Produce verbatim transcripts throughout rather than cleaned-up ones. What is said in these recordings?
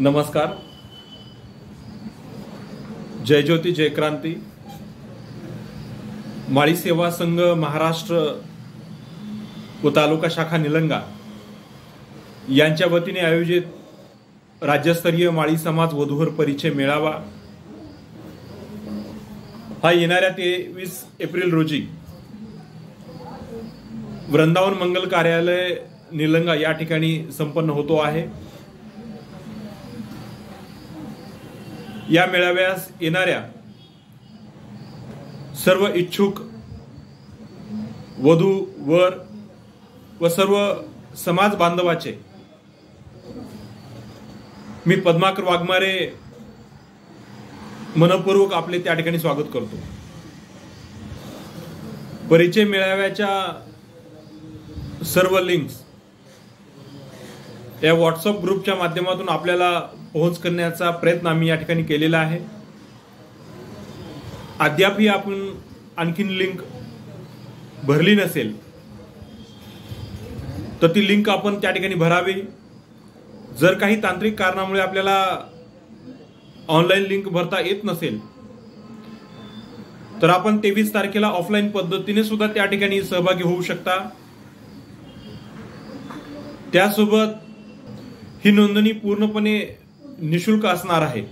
नमस्कार। जय ज्योती जय क्रांती। माळी सेवा संघ महाराष्ट्र व तालुका शाखा निलंगा यांच्या वतीने आयोजित राज्यस्तरीय माळी समाज वधूवर परिचय मेळावा हा येणाऱ्या तेवीस एप्रिल रोजी वृंदावन मंगल कार्यालय निलंगा या ठिकाणी संपन्न होतो आहे। या मेळाव्यास येणाऱ्या सर्व इच्छुक वधू वर व सर्व समाज बांधवाचे मी पद्माकर वाघमारे मनपूर्वक आपले त्या ठिकाणी स्वागत करतो। परिचय मेळाव्याच्या सर्व लिंक्स या व्हॉट्सअप ग्रुपच्या माध्यमातून आपल्याला पोहोच करण्याचा प्रयत्न आम्ही या ठिकाणी केलेला आहे। अद्यापही आपण आणखीन लिंक भरली नसेल तर ती लिंक आपण त्या ठिकाणी भरावी। जर काही तांत्रिक कारणामुळे आपल्याला ऑनलाईन लिंक भरता येत नसेल तर आपण तेवीस तारखेला ऑफलाईन पद्धतीने सुद्धा त्या ठिकाणी सहभागी होऊ शकता। त्यासोबत ही नोंदणी पूर्णपणे निशुल्क असणार आहे।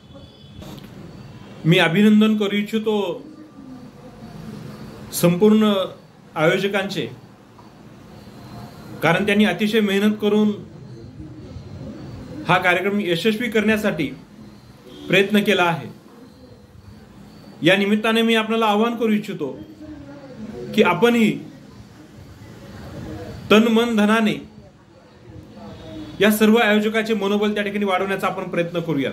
मी अभिनंदन करू इच्छितो संपूर्ण आयोजकांचे, कारण त्यांनी अतिशय मेहनत करून हा कार्यक्रम यशस्वी करण्यासाठी प्रयत्न केला आहे। या निमित्ताने मी आपल्याला आवाहन करू इच्छितो की आपणही तन मन धनाने या सर्व आयोजकाचे मनोबल त्या ठिकाणी वाढवण्याचा आपण प्रयत्न करूया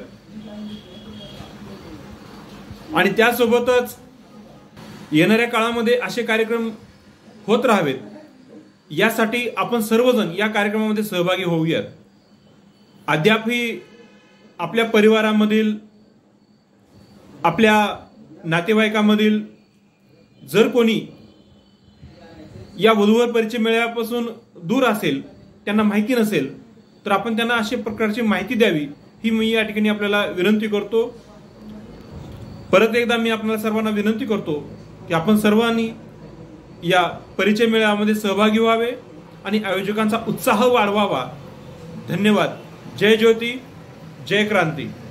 आणि त्यासोबतच येणाऱ्या काळामध्ये असे कार्यक्रम होत राहावेत यासाठी आपण सर्वजण या कार्यक्रमामध्ये सहभागी होऊयात। अद्यापही आपल्या परिवारामधील आपल्या नातेवाईकांमधील जर कोणी या वधूवर परिचय मेळाव्यापासून दूर असेल, त्यांना माहिती नसेल, तर आपण त्यांना अशा प्रकारची माहिती द्यावी ही मी या ठिकाणी आपल्याला विनंती करतो। परत एकदा मी आपल्याला सर्वांना विनंती करतो की आपण सर्वांनी या परिचय मेळाव्यामध्ये सहभागी व्हावे आणि आयोजकांचा उत्साह वाढवावा। धन्यवाद। जय ज्योती जय क्रांती।